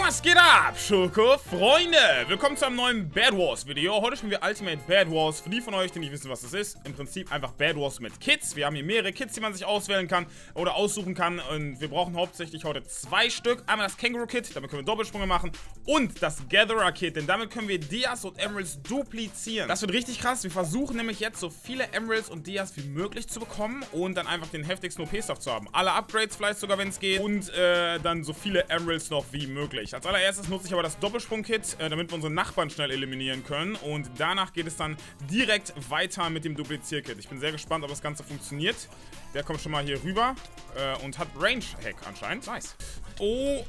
Was geht ab, Schoko Freunde? Willkommen zu einem neuen Bed Wars Video. Heute spielen wir Ultimate Bed Wars. Für die von euch, die nicht wissen, was das ist, im Prinzip einfach Bed Wars mit Kits. Wir haben hier mehrere Kits, die man sich auswählen kann oder aussuchen kann. Und wir brauchen hauptsächlich heute 2 Stück. Einmal das Känguru Kit, damit können wir Doppelsprünge machen. Und das Gatherer Kit, denn damit können wir Dias und Emeralds duplizieren. Das wird richtig krass. Wir versuchen nämlich jetzt so viele Emeralds und Dias wie möglich zu bekommen und dann einfach den heftigsten OP-Stuff zu haben. Alle Upgrades vielleicht sogar, wenn es geht. Und dann so viele Emeralds noch wie möglich. Als allererstes nutze ich aber das Doppelsprung-Kit, damit wir unsere Nachbarn schnell eliminieren können. Und danach geht es dann direkt weiter mit dem Duplizier-Kit. Ich bin sehr gespannt, ob das Ganze funktioniert. Der kommt schon mal hier rüber und hat Range-Hack anscheinend. Nice. Oh.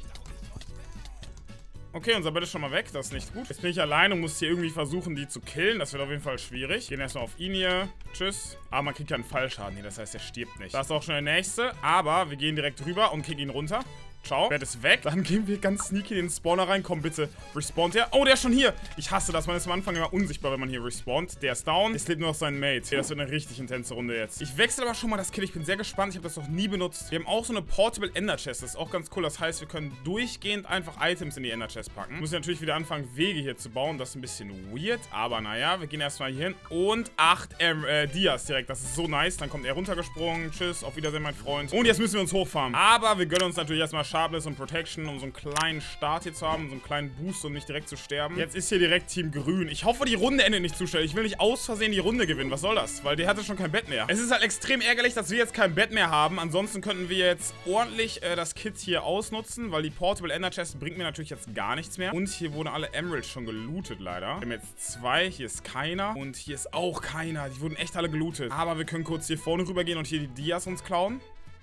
Okay, unser Bett ist schon mal weg. Das ist nicht gut. Jetzt bin ich allein und muss hier irgendwie versuchen, die zu killen. Das wird auf jeden Fall schwierig. Gehen erstmal auf ihn hier. Tschüss. Aber man kriegt ja einen Fallschaden hier. Das heißt, er stirbt nicht. Das ist auch schon der nächste. Aber wir gehen direkt rüber und kicken ihn runter. Ciao. Bett ist weg. Dann gehen wir ganz sneaky in den Spawner rein. Komm bitte. Respawnt der. Oh, der ist schon hier. Ich hasse das. Man ist am Anfang immer unsichtbar, wenn man hier respawnt. Der ist down. Es lebt nur noch sein Mate. Okay, das wird eine richtig intense Runde jetzt. Ich wechsle aber schon mal das Kit. Ich bin sehr gespannt. Ich habe das noch nie benutzt. Wir haben auch so eine Portable Ender Chest. Das ist auch ganz cool. Das heißt, wir können durchgehend einfach Items in die Ender Chest packen. Wir müssen natürlich wieder anfangen, Wege hier zu bauen. Das ist ein bisschen weird. Aber naja, wir gehen erstmal hier hin. Und 8 Dias direkt. Das ist so nice. Dann kommt er runtergesprungen. Tschüss. Auf Wiedersehen, mein Freund. Und jetzt müssen wir uns hochfarmen. Aber wir gönnen uns natürlich erstmal Sharpness und Protection, um so einen kleinen Start hier zu haben, so einen kleinen Boost und nicht direkt zu sterben. Jetzt ist hier direkt Team Grün. Ich hoffe, die Runde endet nicht zu schnell. Ich will nicht aus Versehen die Runde gewinnen. Was soll das? Weil der hatte schon kein Bett mehr. Es ist halt extrem ärgerlich, dass wir jetzt kein Bett mehr haben. Ansonsten könnten wir jetzt ordentlich das Kit hier ausnutzen, weil die Portable Ender Chest bringt mir natürlich jetzt gar nichts mehr. Und hier wurden alle Emeralds schon gelootet, leider. Wir haben jetzt 2. Hier ist keiner. Und hier ist auch keiner. Die wurden echt alle gelootet. Aber wir können kurz hier vorne rübergehen und hier die Dias uns klauen.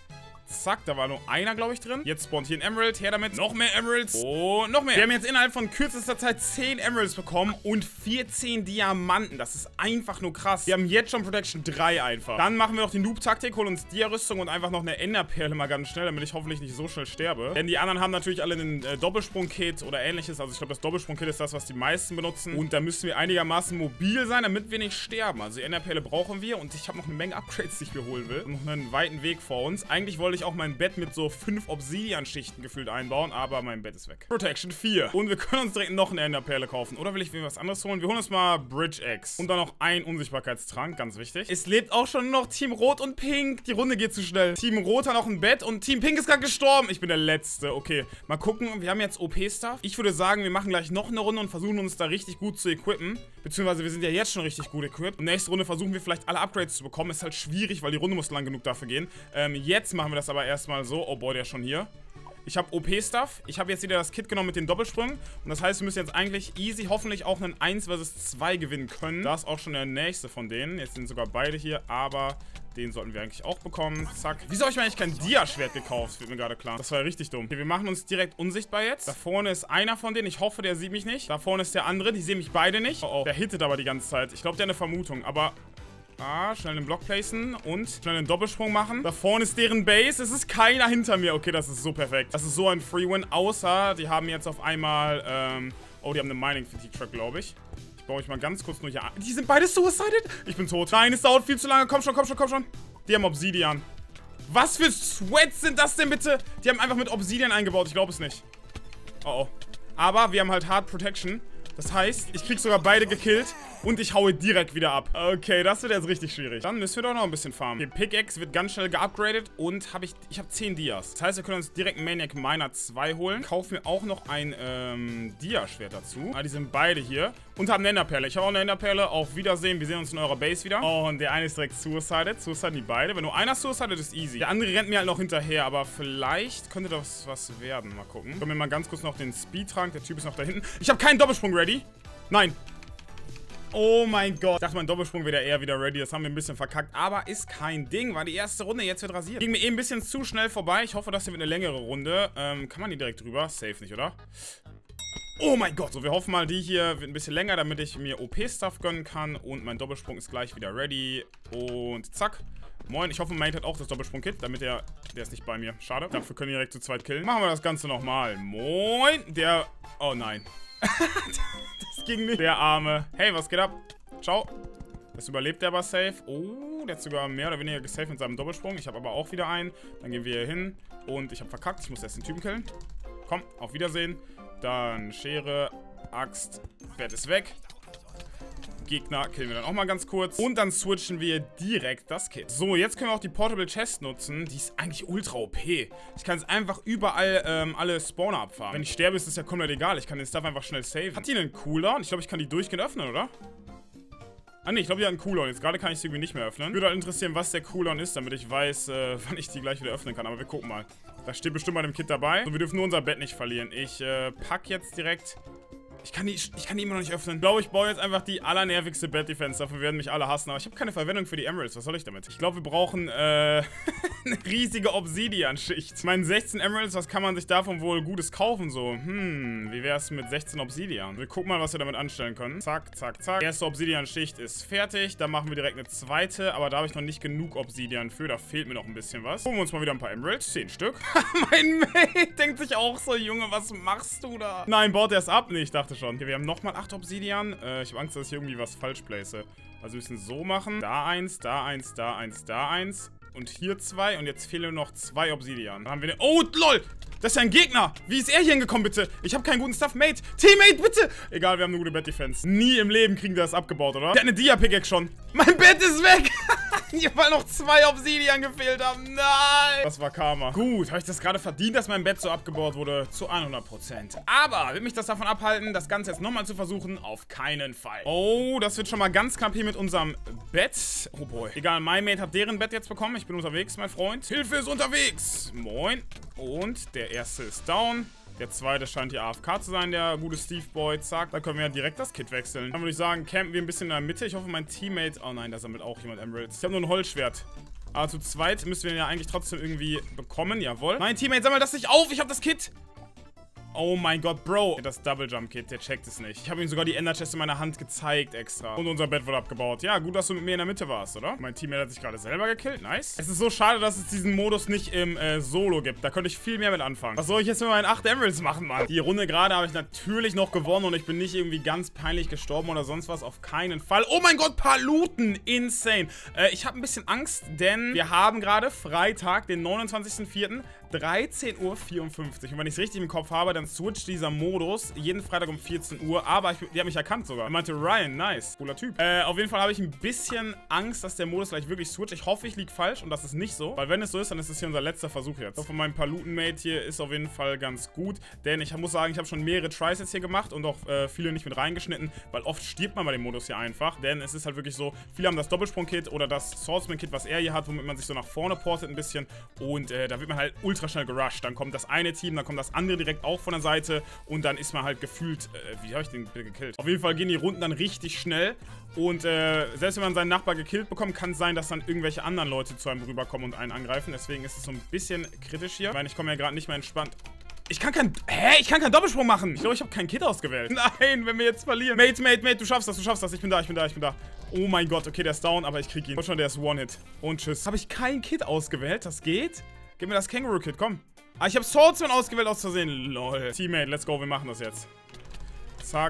Zack, da war nur einer, glaube ich, drin. Jetzt spawnt hier ein Emerald. Her damit. Noch mehr Emeralds. Oh, noch mehr. Wir haben jetzt innerhalb von kürzester Zeit 10 Emeralds bekommen und 14 Diamanten. Das ist einfach nur krass. Wir haben jetzt schon Protection 3 einfach. Dann machen wir noch die Noob-Taktik, holen uns Dia-Rüstung und einfach noch eine Enderperle mal ganz schnell, damit ich hoffentlich nicht so schnell sterbe. Denn die anderen haben natürlich alle einen Doppelsprung-Kit oder ähnliches. Also ich glaube, das Doppelsprung-Kit ist das, was die meisten benutzen. Und da müssen wir einigermaßen mobil sein, damit wir nicht sterben. Also die Enderperle brauchen wir und ich habe noch eine Menge Upgrades, die ich mir holen will. Und noch einen weiten Weg vor uns. Eigentlich wollte ich auch mein Bett mit so 5 Obsidian-Schichten gefühlt einbauen, aber mein Bett ist weg. Protection 4. Und wir können uns direkt noch eine Enderperle kaufen. Oder will ich was anderes holen? Wir holen uns mal Bridge Eggs. Und dann noch ein Unsichtbarkeitstrank, ganz wichtig. Es lebt auch schon noch Team Rot und Pink. Die Runde geht zu schnell. Team Rot hat noch ein Bett und Team Pink ist gerade gestorben. Ich bin der Letzte. Okay, mal gucken. Wir haben jetzt OP-Stuff. Ich würde sagen, wir machen gleich noch eine Runde und versuchen uns da richtig gut zu equippen. Beziehungsweise wir sind ja jetzt schon richtig gut equipped. Und nächste Runde versuchen wir vielleicht alle Upgrades zu bekommen. Ist halt schwierig, weil die Runde muss lang genug dafür gehen. Jetzt machen wir das aber erstmal so. Oh boy, der ist schon hier. Ich habe OP-Stuff. Ich habe jetzt wieder das Kit genommen mit den Doppelsprüngen. Und das heißt, wir müssen jetzt eigentlich easy hoffentlich auch einen 1 vs 2 gewinnen können. Da ist auch schon der nächste von denen. Jetzt sind sogar beide hier, aber den sollten wir eigentlich auch bekommen. Zack. Wieso habe ich mir eigentlich kein Dia-Schwert gekauft? Das wird mir gerade klar. Das war ja richtig dumm. Okay, wir machen uns direkt unsichtbar jetzt. Da vorne ist einer von denen. Ich hoffe, der sieht mich nicht. Da vorne ist der andere. Die sehen mich beide nicht. Oh, oh. Der hittet aber die ganze Zeit. Ich glaube, der hat eine Vermutung, aber schnell einen Block placen und schnell einen Doppelsprung machen. Da vorne ist deren Base. Es ist keiner hinter mir. Okay, das ist so perfekt. Das ist so ein Free-Win. Außer, die haben jetzt auf einmal, oh, die haben eine Mining-Fatigue-Truck, glaube ich. Ich baue mich mal ganz kurz nur hier an. Die sind beide suicided? Ich bin tot. Nein, es dauert viel zu lange. Komm schon, komm schon, komm schon. Die haben Obsidian. Was für Sweats sind das denn bitte? Die haben einfach mit Obsidian eingebaut. Ich glaube es nicht. Oh, oh. Aber wir haben halt Hard Protection. Das heißt, ich krieg sogar beide gekillt und ich haue direkt wieder ab. Okay, das wird jetzt richtig schwierig. Dann müssen wir doch noch ein bisschen farmen. Die Pickaxe wird ganz schnell geupgradet und ich habe 10 Dias. Das heißt, wir können uns direkt einen Maniac Miner 2 holen. Kaufen wir auch noch ein Dia-Schwert dazu. Die sind beide hier. Und haben eine Enderperle. Ich habe auch eine Enderperle. Auf Wiedersehen. Wir sehen uns in eurer Base wieder. Oh, und der eine ist direkt suicided. Suiciden die beide. Wenn nur einer suicided, ist easy. Der andere rennt mir halt noch hinterher. Aber vielleicht könnte das was werden. Mal gucken. Können wir mal ganz kurz noch den Speedtrank. Der Typ ist noch da hinten. Ich habe keinen Doppelsprung ready. Nein. Oh mein Gott. Ich dachte, mein Doppelsprung wäre eher wieder ready. Das haben wir ein bisschen verkackt. Aber ist kein Ding. War die erste Runde. Jetzt wird rasiert. Ging mir ein bisschen zu schnell vorbei. Ich hoffe, das hier wird eine längere Runde. Kann man die direkt drüber? Safe nicht, oder? Oh mein Gott. So, wir hoffen mal, die hier wird ein bisschen länger, damit ich mir OP-Stuff gönnen kann. Und mein Doppelsprung ist gleich wieder ready. Und zack. Moin, ich hoffe, Mate hat auch das Doppelsprung-Kit, damit der ist nicht bei mir. Schade. Dafür können wir direkt zu zweit killen. Machen wir das Ganze nochmal. Moin. Oh nein. Das ging nicht. Der Arme. Hey, was geht ab? Ciao. Das überlebt der aber safe. Oh, der hat sogar mehr oder weniger gesaved mit seinem Doppelsprung. Ich habe aber auch wieder einen. Dann gehen wir hier hin. Und ich habe verkackt. Ich muss erst den Typen killen. Komm, auf Wiedersehen. Dann Schere, Axt, Bett ist weg. Gegner killen wir dann auch mal ganz kurz. Und dann switchen wir direkt das Kit. So, jetzt können wir auch die Portable Chest nutzen. Die ist eigentlich ultra OP. Ich kann jetzt einfach überall alle Spawner abfahren. Wenn ich sterbe, ist das ja komplett egal. Ich kann den Stuff einfach schnell saven. Hat die einen Cooldown? Ich glaube, ich kann die durchgehend öffnen, oder? Ah ne, ich glaube, die hat einen Cooldown. Jetzt gerade kann ich sie irgendwie nicht mehr öffnen. Würde halt interessieren, was der Cooldown ist, damit ich weiß, wann ich die gleich wieder öffnen kann. Aber wir gucken mal. Da steht bestimmt bei dem Kit dabei. So, wir dürfen nur unser Bett nicht verlieren. Ich pack jetzt direkt... Ich kann die immer noch nicht öffnen. Ich glaube, ich baue jetzt einfach die allernervigste Bed-Defense. Dafür werden mich alle hassen. Aber ich habe keine Verwendung für die Emeralds. Was soll ich damit? Ich glaube, wir brauchen, eine riesige Obsidian-Schicht. Ich meine, 16 Emeralds, was kann man sich davon wohl Gutes kaufen, so? Wie wäre es mit 16 Obsidian? Wir gucken mal, was wir damit anstellen können. Zack, zack, zack. Die erste Obsidian-Schicht ist fertig. Dann machen wir direkt eine zweite. Aber da habe ich noch nicht genug Obsidian für. Da fehlt mir noch ein bisschen was. Holen wir uns mal wieder ein paar Emeralds. 10 Stück. Mein Mate denkt sich auch so, Junge, was machst du da? Nein, baut er es ab? Nee, ich dachte schon. Okay, wir haben nochmal 8 Obsidian. Ich habe Angst, dass ich irgendwie was falsch place. Also wir müssen so machen. Da eins, da eins, da eins, da eins. Und hier 2. Und jetzt fehlen noch 2 Obsidian. Dann haben wir den... Oh, lol! Das ist ja ein Gegner! Wie ist er hier hingekommen, bitte? Ich habe keinen guten Stuff. Mate! Teammate, bitte! Egal, wir haben eine gute Bed-Defense. Nie im Leben kriegen wir das abgebaut, oder? Der hat eine Dia-Pickaxe schon. Mein Bett ist weg! Hier, weil noch 2 Obsidian gefehlt haben. Nein! Das war Karma. Gut, habe ich das gerade verdient, dass mein Bett so abgebaut wurde? Zu 100%. Aber will mich das davon abhalten, das Ganze jetzt nochmal zu versuchen? Auf keinen Fall. Oh, das wird schon mal ganz knapp hier mit unserem Bett. Oh boy. Egal, mein Mate hat deren Bett jetzt bekommen. Ich bin unterwegs, mein Freund. Hilfe ist unterwegs. Moin. Und der erste ist down. Der zweite scheint hier AFK zu sein, der gute Steve Boy. Zack, da können wir ja direkt das Kit wechseln. Dann würde ich sagen, campen wir ein bisschen in der Mitte. Ich hoffe, mein Teammate... Oh nein, da sammelt auch jemand Emeralds. Ich habe nur ein Holzschwert. Aber zu zweit müssen wir ihn ja eigentlich trotzdem irgendwie bekommen. Jawohl. Mein Teammate sammelt das nicht auf. Ich habe das Kit. Oh mein Gott, Bro. Das Double Jump Kit, der checkt es nicht. Ich habe ihm sogar die Ender Chest in meiner Hand gezeigt extra. Und unser Bett wurde abgebaut. Ja, gut, dass du mit mir in der Mitte warst, oder? Mein Teammate hat sich gerade selber gekillt. Nice. Es ist so schade, dass es diesen Modus nicht im Solo gibt. Da könnte ich viel mehr mit anfangen. Was soll ich jetzt mit meinen 8 Emeralds machen, Mann? Die Runde gerade habe ich natürlich noch gewonnen und ich bin nicht irgendwie ganz peinlich gestorben oder sonst was. Auf keinen Fall. Oh mein Gott, Paluten. Insane. Ich habe ein bisschen Angst, denn wir haben gerade Freitag, den 29.04. 13:54 Uhr. Und wenn ich es richtig im Kopf habe, dann switcht dieser Modus jeden Freitag um 14 Uhr. Aber die haben mich erkannt sogar. Er meinte, Ryan, nice. Cooler Typ. Auf jeden Fall habe ich ein bisschen Angst, dass der Modus gleich wirklich switcht. Ich hoffe, ich liege falsch und das ist nicht so. Weil wenn es so ist, dann ist es hier unser letzter Versuch jetzt. Ich hoffe, mein Paluten-Mate hier ist auf jeden Fall ganz gut. Denn ich muss sagen, ich habe schon mehrere Tries jetzt hier gemacht und auch viele nicht mit reingeschnitten. Weil oft stirbt man bei dem Modus hier einfach. Denn es ist halt wirklich so, viele haben das Doppelsprung-Kit oder das Swordsman-Kit, was er hier hat, womit man sich so nach vorne portet ein bisschen. Und da wird man halt ultra schnell gerusht. Dann kommt das eine Team, dann kommt das andere direkt auch von der Seite und dann ist man halt gefühlt, wie habe ich den bitte gekillt? Auf jeden Fall gehen die Runden dann richtig schnell und selbst wenn man seinen Nachbar gekillt bekommt, kann es sein, dass dann irgendwelche anderen Leute zu einem rüberkommen und einen angreifen. Deswegen ist es so ein bisschen kritisch hier. Ich meine, ich komme ja gerade nicht mehr entspannt. Ich kann keinen Doppelsprung machen. Ich glaube, ich habe kein Kit ausgewählt. Nein, wenn wir jetzt verlieren. Mate, du schaffst das, Ich bin da. Oh mein Gott, okay, der ist down, aber ich krieg ihn. Und schon, der ist One-Hit. Und tschüss. Habe ich kein Kit ausgewählt? Das geht? Gib mir das Känguru-Kit, komm. Ah, ich habe Swordsman ausgewählt aus Versehen. Lol. Teammate, let's go, wir machen das jetzt. Zack.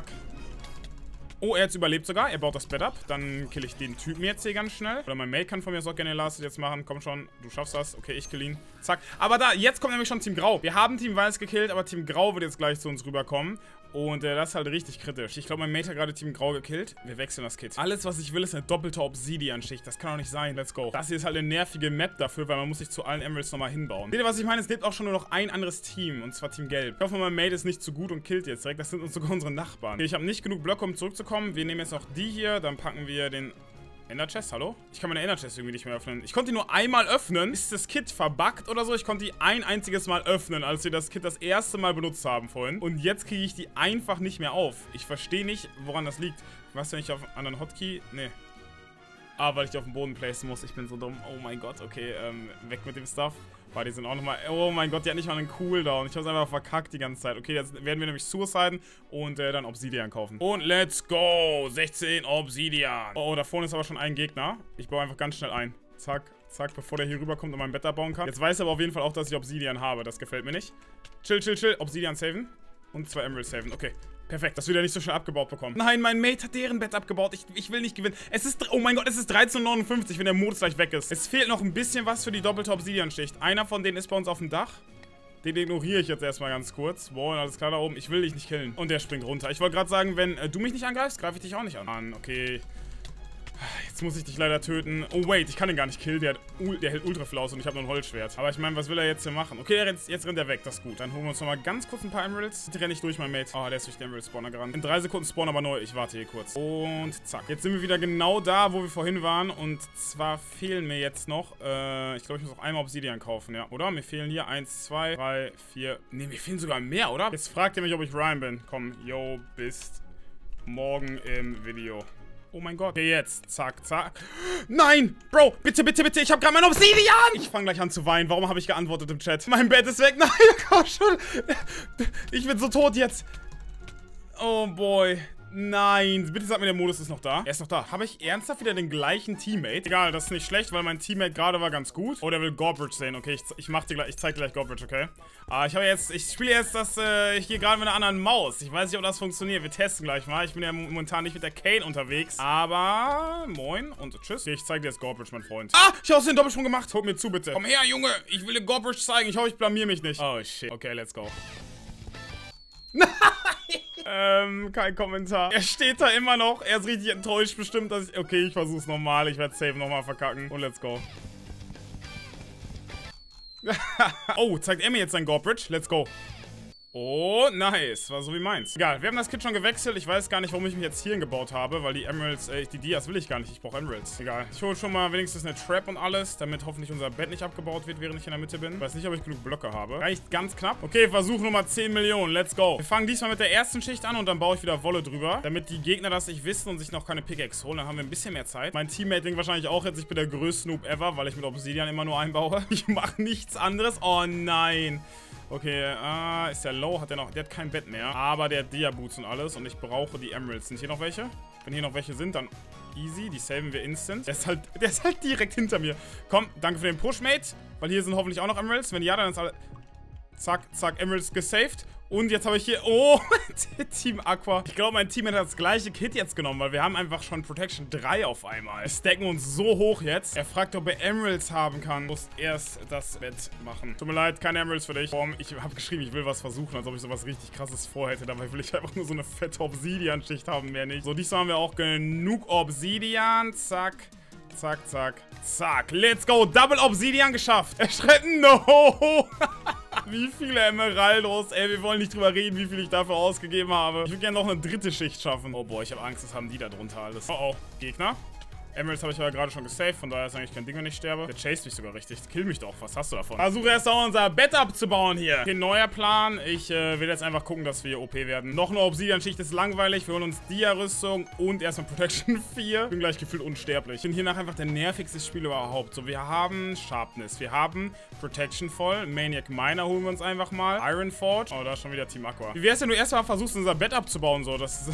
Oh, er hat überlebt sogar. Er baut das Bett ab. Dann kill ich den Typen jetzt hier ganz schnell. Oder mein Mate kann von mir aus auch gerne den Last jetzt machen. Komm schon, du schaffst das. Okay, ich kill ihn. Zack. Aber da, jetzt kommt nämlich schon Team Grau. Wir haben Team Weiß gekillt, aber Team Grau wird jetzt gleich zu uns rüberkommen. Und das ist halt richtig kritisch. Ich glaube, mein Mate hat gerade Team Grau gekillt. Wir wechseln das Kit. Alles, was ich will, ist eine doppelte Obsidian-Schicht. Das kann doch nicht sein. Let's go. Das hier ist halt eine nervige Map dafür, weil man muss sich zu allen Emeralds nochmal hinbauen. Seht ihr, was ich meine? Es gibt auch schon nur noch ein anderes Team. Und zwar Team Gelb. Ich hoffe, mein Mate ist nicht zu gut und killt jetzt direkt. Das sind uns sogar unsere Nachbarn. Okay, ich habe nicht genug Blöcke, um zurückzukommen. Wir nehmen jetzt noch die hier. Dann packen wir den... Ender Chest, hallo? Ich kann meine Ender Chest irgendwie nicht mehr öffnen. Ich konnte die nur einmal öffnen. Ist das Kit verbuggt oder so? Ich konnte die ein einziges Mal öffnen, als wir das Kit das erste Mal benutzt haben vorhin. Und jetzt kriege ich die einfach nicht mehr auf. Ich verstehe nicht, woran das liegt. Was, wenn ich auf einen anderen Hotkey? Nee. Ah, weil ich die auf den Boden placen muss. Ich bin so dumm. Oh mein Gott, okay, weg mit dem Stuff. Boah, die sind auch nochmal... Oh mein Gott, die hat nicht mal einen Cooldown. Ich hab's einfach verkackt die ganze Zeit. Okay, jetzt werden wir nämlich suiciden und dann Obsidian kaufen. Und let's go! 16 Obsidian. Oh, da vorne ist aber schon ein Gegner. Ich baue einfach ganz schnell ein. Zack, zack, bevor der hier rüberkommt und mein Bett abbauen kann. Jetzt weiß er aber auf jeden Fall auch, dass ich Obsidian habe. Das gefällt mir nicht. Chill, chill, chill. Obsidian saven. Und 2 Emeralds saven. Okay. Perfekt, das wird ja nicht so schnell abgebaut bekommen. Nein, mein Mate hat deren Bett abgebaut. Ich will nicht gewinnen. Es ist, oh mein Gott, es ist 13:59 Uhr, wenn der Modus gleich weg ist. Es fehlt noch ein bisschen was für die doppelte Obsidian-Schicht. Einer von denen ist bei uns auf dem Dach. Den ignoriere ich jetzt erstmal ganz kurz. Wow, alles klar da oben. Ich will dich nicht killen. Und der springt runter. Ich wollte gerade sagen, wenn du mich nicht angreifst, greife ich dich auch nicht an. Okay. Jetzt muss ich dich leider töten. Oh, wait, ich kann ihn gar nicht killen. Der hält ultra viel aus und ich habe nur ein Holzschwert. Aber ich meine, was will er jetzt hier machen? Okay, jetzt rennt er weg. Das ist gut. Dann holen wir uns nochmal ganz kurz ein paar Emeralds. Bitte renn nicht durch, mein Mate. Oh, der ist durch den Emerald-Spawner gerannt. In 3 Sekunden spawnen aber neu. Ich warte hier kurz. Und zack. Jetzt sind wir wieder genau da, wo wir vorhin waren. Und zwar fehlen mir jetzt noch, ich glaube, ich muss noch einmal Obsidian kaufen, ja. Oder? Mir fehlen hier 1, 2, 3, 4. Ne, mir fehlen sogar mehr, oder? Jetzt fragt ihr mich, ob ich Ryan bin. Komm, yo, bist morgen im Video. Oh mein Gott. Okay, jetzt. Zack, zack. Nein! Bro, bitte, bitte, bitte. Ich habe gerade mein Obsidian! Ich fange gleich an zu weinen. Warum habe ich geantwortet im Chat? Mein Bett ist weg. Nein, komm schon. Ich bin so tot jetzt. Oh boy. Nein, bitte sag mir, der Modus ist noch da. Er ist noch da. Habe ich ernsthaft wieder den gleichen Teammate? Egal, das ist nicht schlecht, weil mein Teammate gerade war ganz gut. Oh, der will Gorbridge sehen. Okay, ich zeig dir gleich Gorbridge, okay? Ich spiele jetzt das hier gerade mit einer anderen Maus. Ich weiß nicht, ob das funktioniert. Wir testen gleich mal. Ich bin ja momentan nicht mit der Kane unterwegs. Aber, moin und tschüss. Okay, ich zeig dir jetzt Gorbridge, mein Freund. Ah, ich habe aus den Doppelsprung gemacht. Holt mir zu, bitte. Komm her, Junge. Ich will dir Gorbridge zeigen. Ich hoffe, ich blamier mich nicht. Oh, shit. Okay, let's go. Kein Kommentar. Er steht da immer noch. Er ist richtig enttäuscht bestimmt, dass ich... Okay, ich versuch's nochmal. Ich werde safe nochmal verkacken. Und let's go. Oh, zeigt er mir jetzt sein Gorbridge? Let's go. Oh, nice. War so wie meins. Egal, wir haben das Kit schon gewechselt. Ich weiß gar nicht, warum ich mich jetzt hierhin gebaut habe, weil die Emeralds, die Dias will ich gar nicht. Ich brauche Emeralds. Egal. Ich hole schon mal wenigstens eine Trap und alles, damit hoffentlich unser Bett nicht abgebaut wird, während ich in der Mitte bin. Ich weiß nicht, ob ich genug Blöcke habe. Reicht ganz knapp. Okay, Versuch Nummer 10 Millionen. Let's go. Wir fangen diesmal mit der ersten Schicht an und dann baue ich wieder Wolle drüber, damit die Gegner das nicht wissen und sich noch keine Pickaxe holen. Dann haben wir ein bisschen mehr Zeit. Mein Teammate denkt wahrscheinlich auch jetzt, ich bin der größte Noob ever, weil ich mit Obsidian immer nur einbaue. Ich mache nichts anderes. Oh nein. Okay, ist der low? Der hat kein Bett mehr. Aber der hat Dia-Boots und alles. Und ich brauche die Emeralds. Sind hier noch welche? Wenn hier noch welche sind, dann easy. Die saven wir instant. Der ist halt direkt hinter mir. Komm, danke für den Push, Mate. Weil hier sind hoffentlich auch noch Emeralds. Wenn ja, dann ist alle... Zack, zack, Emeralds gesaved. Und jetzt habe ich hier... Oh, Team Aqua. Ich glaube, mein Team hat das gleiche Kit jetzt genommen, weil wir haben einfach schon Protection 3 auf einmal. Wir stacken uns so hoch jetzt. Er fragt, ob er Emeralds haben kann. Ich muss erst das Bett machen. Tut mir leid, keine Emeralds für dich. Ich habe geschrieben, ich will was versuchen, als ob ich sowas richtig krasses vorhätte. Dabei will ich einfach nur so eine fette Obsidian-Schicht haben, mehr nicht. So, diesmal haben wir auch genug Obsidian. Zack. Zack, zack, zack. Let's go. Double Obsidian geschafft. Er schreibt, no. Wie viele Emeraldos. Ey, wir wollen nicht drüber reden, wie viel ich dafür ausgegeben habe. Ich würde gerne noch eine dritte Schicht schaffen. Oh boah, ich habe Angst, das haben die da drunter alles. Oh oh, Gegner. Emeralds habe ich ja gerade schon gesaved, von daher ist eigentlich kein Ding, wenn ich sterbe. Der chased mich sogar richtig. Kill mich doch. Was hast du davon? Versuche erst auch unser Bett abzubauen hier. Okay, neuer Plan. Ich will jetzt einfach gucken, dass wir OP werden. Noch eine Obsidian-Schicht ist langweilig. Wir holen uns Dia-Rüstung und erstmal Protection 4. Bin gleich gefühlt unsterblich. Ich bin hiernach einfach der nervigste Spieler überhaupt. So, wir haben Sharpness. Wir haben Protection voll. Maniac Miner holen wir uns einfach mal. Iron Forge. Oh, da ist schon wieder Team Aqua. Wie wär's, wenn du erstmal versuchst, unser Bett abzubauen? So, das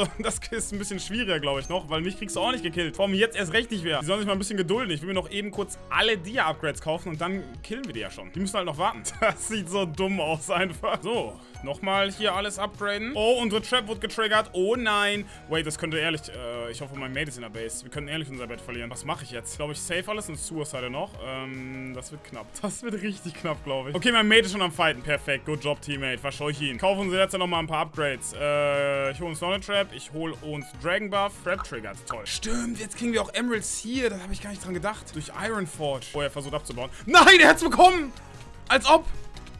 ist ein bisschen schwieriger, glaube ich, noch. Weil mich kriegst du auch nicht gekillt. Vor allem jetzt erst recht nicht mehr. Die sollen sich mal ein bisschen gedulden. Ich will mir noch eben kurz alle Dia-Upgrades kaufen und dann killen wir die ja schon. Die müssen halt noch warten. Das sieht so dumm aus einfach. So, nochmal hier alles upgraden. Oh, unsere Trap wird getriggert. Oh nein. Wait, das könnte ehrlich... ich hoffe, mein Mate ist in der Base. Wir können ehrlich unser Bett verlieren. Was mache ich jetzt? Glaube ich, safe alles und Suicide noch. Das wird knapp. Das wird richtig knapp, glaube ich. Okay, mein Mate ist schon am Fighten. Perfekt. Good job, Teammate. Verscheuche ihn. Kaufen uns jetzt nochmal ein paar Upgrades. Ich hole uns noch eine Trap. Ich hole uns Dragon Buff. Trap triggert. Toll. Stimmt, jetzt kriegen wir auch Emeralds hier. Da habe ich gar nicht dran gedacht. Durch Iron Forge. Oh, er versucht abzubauen. Nein, er hat's bekommen! Als ob!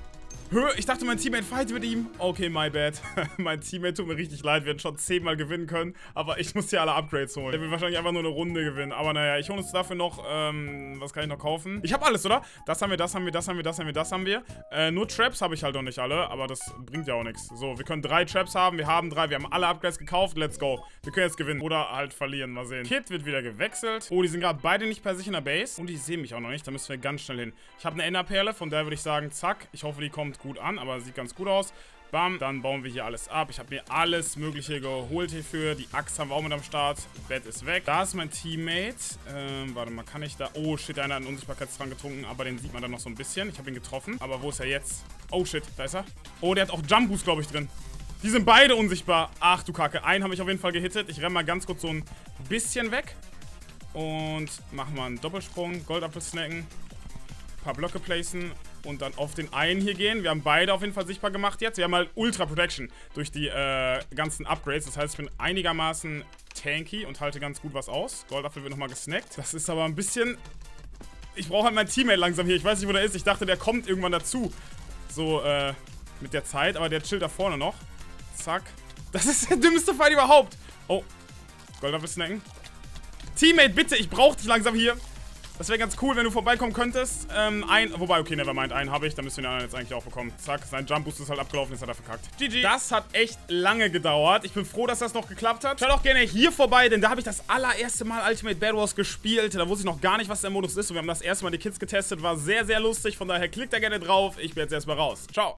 Ich dachte, mein Teammate fight mit ihm. Okay, my bad. Mein Teammate tut mir richtig leid. Wir hätten schon 10-mal gewinnen können. Aber ich muss hier alle Upgrades holen. Der will wahrscheinlich einfach nur eine Runde gewinnen. Aber naja, ich hole uns dafür noch, was kann ich noch kaufen? Ich habe alles, oder? Das haben wir, das haben wir, das haben wir, das haben wir, das haben wir. Nur Traps habe ich halt noch nicht alle. Aber das bringt ja auch nichts. So, wir können 3 Traps haben. Wir haben 3. Wir haben alle Upgrades gekauft. Let's go. Wir können jetzt gewinnen. Oder halt verlieren. Mal sehen. Kit wird wieder gewechselt. Oh, die sind gerade beide nicht bei sich in der Base. Und die sehen mich auch noch nicht. Da müssen wir ganz schnell hin. Ich habe eine Enderperle. Von der würde ich sagen, zack. Ich hoffe, die kommt gut an, aber sieht ganz gut aus. Bam, dann bauen wir hier alles ab. Ich habe mir alles Mögliche geholt hierfür. Die Axt haben wir auch mit am Start. Bett ist weg. Da ist mein Teammate. Warte mal, kann ich da... Oh, shit, einer hat einen Unsichtbarkeitstrank getrunken, aber den sieht man dann noch so ein bisschen. Ich habe ihn getroffen. Aber wo ist er jetzt? Oh, shit, da ist er. Oh, der hat auch Jump Boost, glaube ich, drin. Die sind beide unsichtbar. Ach, du Kacke. Einen habe ich auf jeden Fall gehittet. Ich renne mal ganz kurz so ein bisschen weg. Und machen mal einen Doppelsprung. Goldapfel snacken. Ein paar Blöcke placen. und dann auf den einen hier gehen. Wir haben beide auf jeden Fall sichtbar gemacht jetzt. Wir haben halt Ultra Protection durch die ganzen Upgrades. Das heißt, ich bin einigermaßen tanky und halte ganz gut was aus. Goldapfel wird nochmal gesnackt. Das ist aber ein bisschen... Ich brauche halt mein Teammate langsam hier. Ich weiß nicht, wo der ist. Ich dachte, der kommt irgendwann dazu. So, mit der Zeit. Aber der chillt da vorne noch. Zack. Das ist der dümmste Fight überhaupt. Oh. Goldapfel snacken. Teammate, bitte. Ich brauche dich langsam hier. Das wäre ganz cool, wenn du vorbeikommen könntest. Wobei, okay, nevermind. Einen habe ich. Dann müssen wir den anderen jetzt eigentlich auch bekommen. Zack. Sein Jump Boost ist halt abgelaufen. Jetzt hat er verkackt. GG. Das hat echt lange gedauert. Ich bin froh, dass das noch geklappt hat. Schaut auch gerne hier vorbei, denn da habe ich das allererste Mal Ultimate Bed Wars gespielt. Da wusste ich noch gar nicht, was der Modus ist. Und wir haben das erste Mal die Kids getestet. War sehr, sehr lustig. Von daher klickt da gerne drauf. Ich bin jetzt erstmal raus. Ciao.